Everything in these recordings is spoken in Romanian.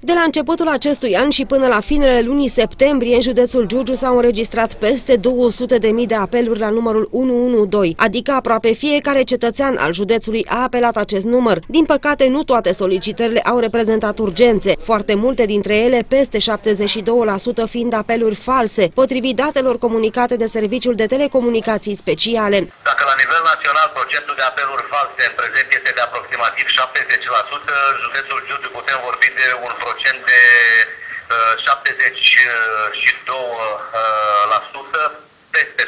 De la începutul acestui an și până la finele lunii septembrie, în județul Giurgiu s-au înregistrat peste 200.000 de apeluri la numărul 112, adică aproape fiecare cetățean al județului a apelat acest număr. Din păcate, nu toate solicitările au reprezentat urgențe, foarte multe dintre ele, peste 72%, fiind apeluri false, potrivit datelor comunicate de Serviciul de Telecomunicații Speciale. Dacă la nivel național procentul de apeluri false în prezent este de aproximativ 70%, în județul Giurgiu putem vorbi de un procent de 72%, peste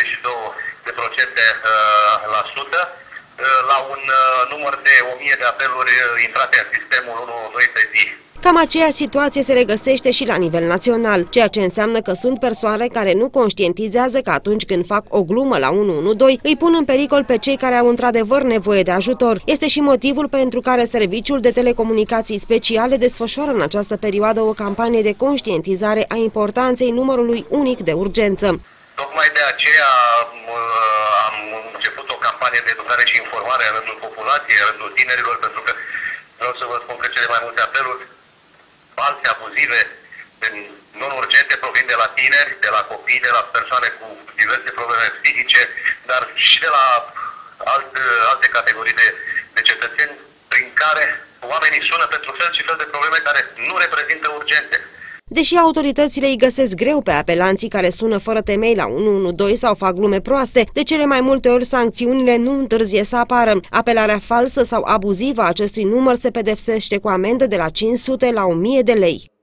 72% la un număr de 1000 de apeluri intrate în sistemul 112 pe zi. Cam aceeași situație se regăsește și la nivel național, ceea ce înseamnă că sunt persoane care nu conștientizează că atunci când fac o glumă la 112 îi pun în pericol pe cei care au într-adevăr nevoie de ajutor. Este și motivul pentru care Serviciul de Telecomunicații Speciale desfășoară în această perioadă o campanie de conștientizare a importanței numărului unic de urgență. Tocmai de aceea am început o campanie de educare și informare în rândul populației, în rândul tinerilor, pentru că vreau să vă spun că cele mai multe apeluri false, abuzive, non-urgente provin de la tineri, de la copii, de la persoane cu diverse probleme psihice, dar și de la alte categorii de cetățeni prin care oamenii sună pentru fel și fel de probleme care nu reprezintă urgente. Deși autoritățile îi găsesc greu pe apelanții care sună fără temei la 112 sau fac glume proaste, de cele mai multe ori sancțiunile nu întârzie să apară. Apelarea falsă sau abuzivă a acestui număr se pedepsește cu amendă de la 500 la 1000 de lei.